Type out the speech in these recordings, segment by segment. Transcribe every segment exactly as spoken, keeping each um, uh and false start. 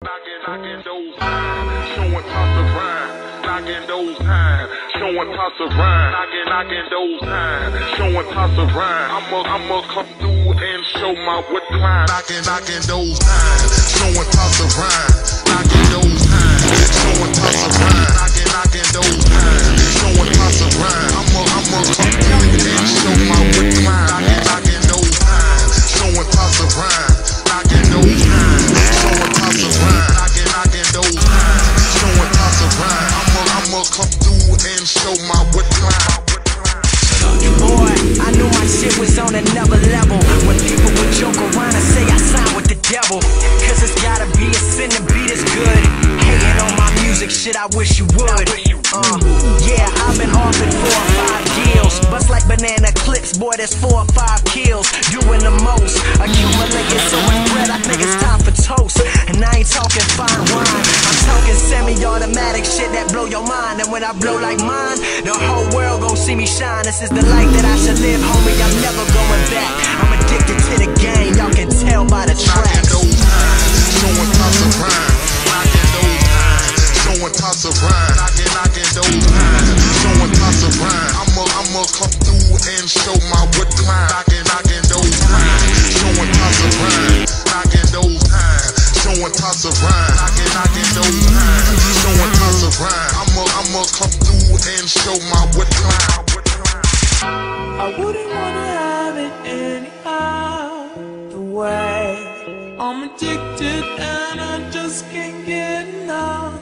Knocking, knocking those times, showing toss of rhyme. Knocking those times, showing toss of rhyme. Knocking, knocking those times, showing toss of rhyme. I'ma, I'ma come through and show my wood climb. Knocking, knocking those times, showing toss of rhyme. Knocking those times, showing toss of rhyme. Knocking, knocking those times, showing toss of rhyme. I'ma, I'ma come through and show my wood climb. Knocking, knocking those times, showing toss of rhyme. Knocking those times, showing toss of rhyme. Knocking, knocking those times, showing toss of rhyme. I'ma, I'ma come through and show my wood climb. Boy, I knew my shit was on another level. When people would joke around and say I signed with the devil, cause it's gotta be a sin to be this good. Hating on my music, shit, I wish you would. Uh, yeah, I've been off it four or five deals. Bust like banana clips, boy, there's four or five kills. Doing the most, accumulating so much bread, I think it's time for toast. And I ain't talking fine wine, I'm talking semi-automatic shit that blow your mind. And when I blow like mine, the whole world gon' see me shine. This is the life that I should live, homie, I'm never going back. I'm addicted to the game, y'all can tell by the tracks. Knocking those times, showing toss of rhyme. Knocking those times, showing toss of rhyme. Knocking, knocking those times, showing toss of rhyme. I'ma, I'ma come through and show my wood climb. Knocking, knocking those times, showing toss of rhyme. Knocking those times, showing toss of rhyme. Knocking, knocking those times, showing toss of rhyme. I'ma, I'ma come through and show my wood climb. I wouldn't wanna have it any other way. I'm addicted and I just can't get enough.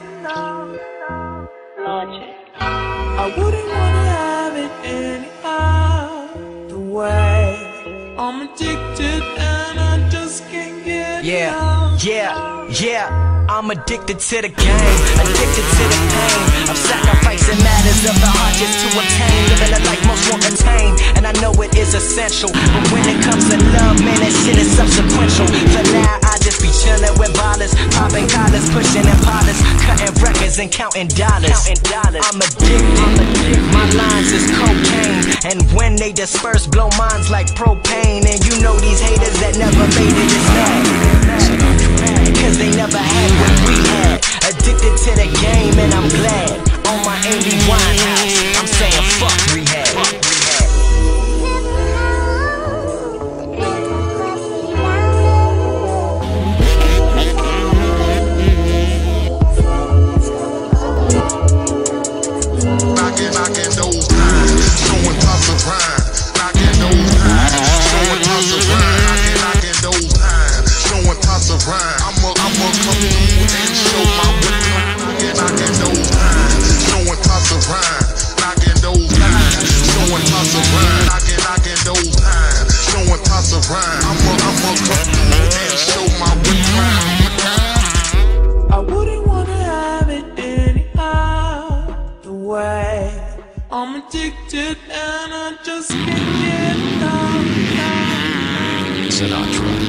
Logic. I wouldn't wanna have it any other way. I'm addicted and I just can't get Yeah, enough. yeah, yeah. I'm addicted to the game, addicted to the pain of sacrificing matters of the heart just to obtain. Living a life most won't attain, and I know it is essential. But when it comes to love, man, that shit is subsequential. For now, I just be chillin' with ballers, popping collars, pushing and potters, cutting records and counting dollars. I'm addicted, I'm addicted. My lines is cocaine, and when they disperse, blow minds like propane. And you know these haters that never made it is mad, cause they never had what we had. Addicted to the game and I'm glad. On my Amy Winehouse, I'm saying fuck rehab. Fuck rehab. Knocking, knocking those times, showing toss of rhyme. Knocking those times, showing toss of rhyme. Knocking, knocking those times, showing toss of rhyme. I'ma, I'ma come through and show my wood climb. Knocking, knocking those times, showing toss of rhyme. Knocking those times, showing toss of rhyme. Knocking, knocking those times, showing toss of rhyme. I'ma, I'ma come through and show my wood climb. I wouldn't wanna have it any other way. I'm addicted and I just can't get enough. Sinatra.